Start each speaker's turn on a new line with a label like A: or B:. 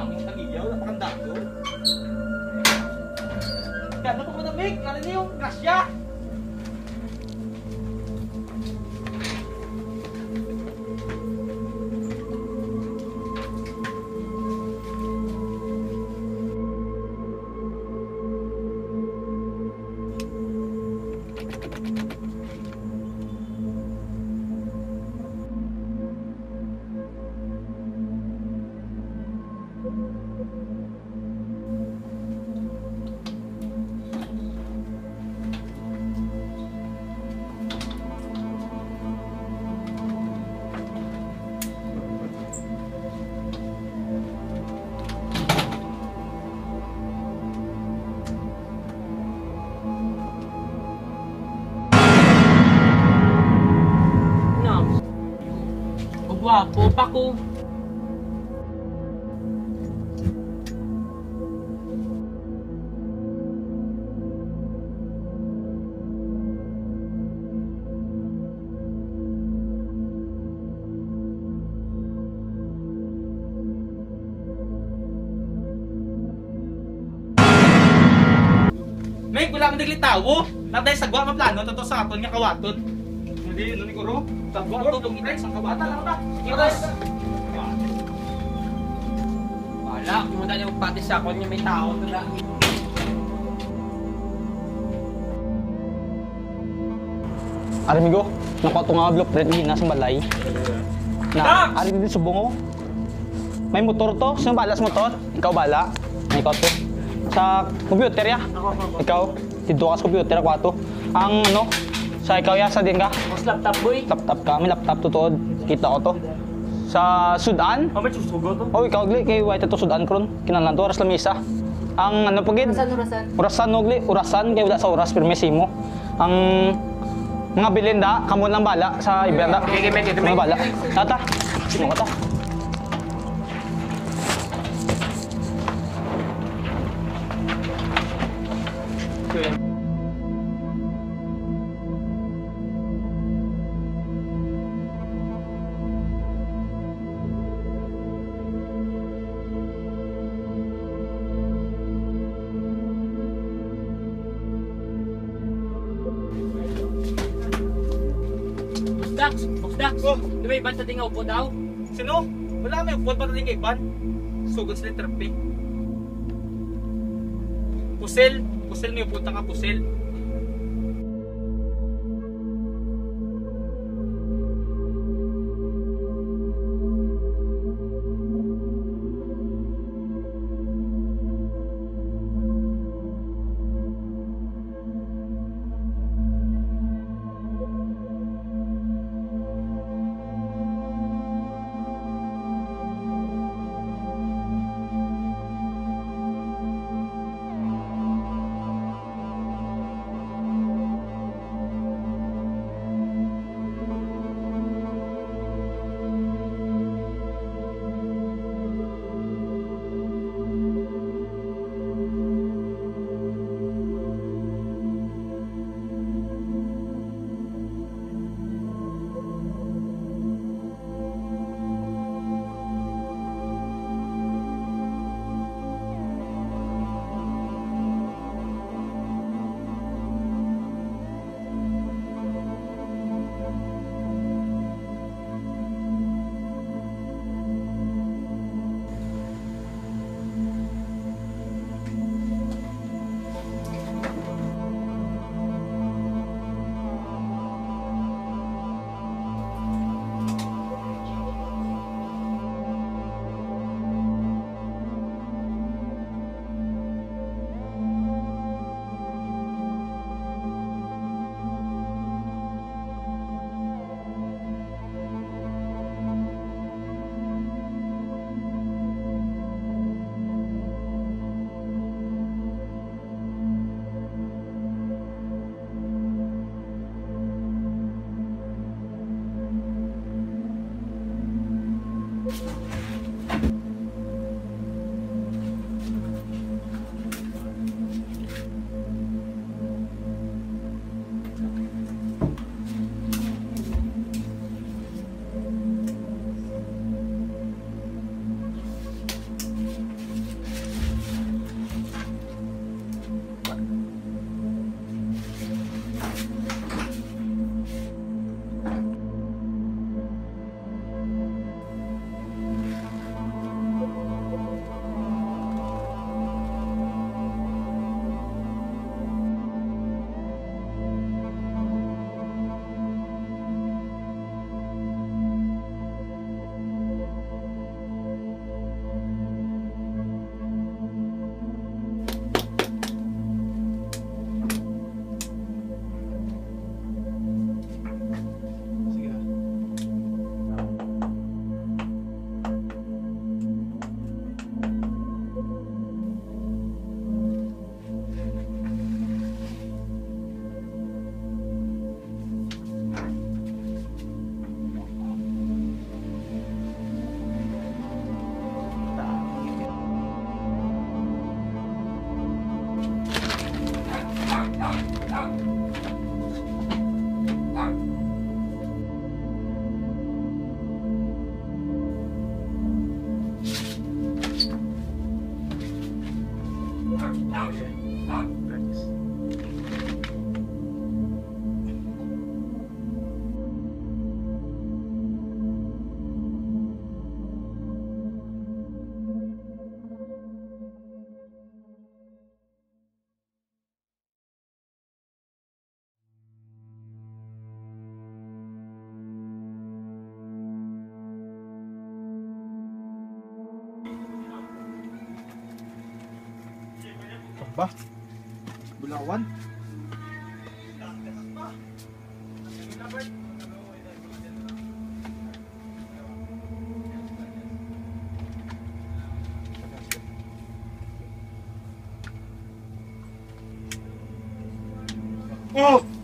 A: Ang tagiyaw, napakandado. Kaya ano po ko na, Mick? Ano niyo yung grasya?
B: Gwapo pa ko.
A: May wala man naglitawo. Naday sa gwa maplano totoo sa aton nga kawaton. Hindi ni kuro. Tagwa to dong itay sang kawaton.
B: Wala, kung na yung pati sa akon yung may tao na lang.
C: Arimigo, nakuha ito nga blueprint ni nasa balay. Na, ari din subong. May motor to. Sino bala sa motor? Ikaw bala. Ikaw to. Sa computer ya? Ikaw. Dito ka sa computer, ako to. Ang ano, sa ikaw ya, sa din ka?
B: Mas laptop boy.
C: Laptop ka. May laptop tutuod. Kita ko to. Sa Sudan?
B: Oh, may susugo to.
C: Oh, ikaw gli. Kay white to Sudan kron. Kinalan to. Oras lamisa. Ang ano pagid?
D: Urasan.
C: Urasan no gli. Urasan. Kay wala sa oras. Pero may simo. Ang mga bilinda, kamo lang bala sa ibenda. Mga bala. Tata. Sino ka ta?
B: Dax, di ba iban sa tingaw po daw?
A: Sino? Wala may upod pa tating kay Iban. Sugod sa letter P. Pusel may upod nga pusel. Ba? Bulawan? Oh!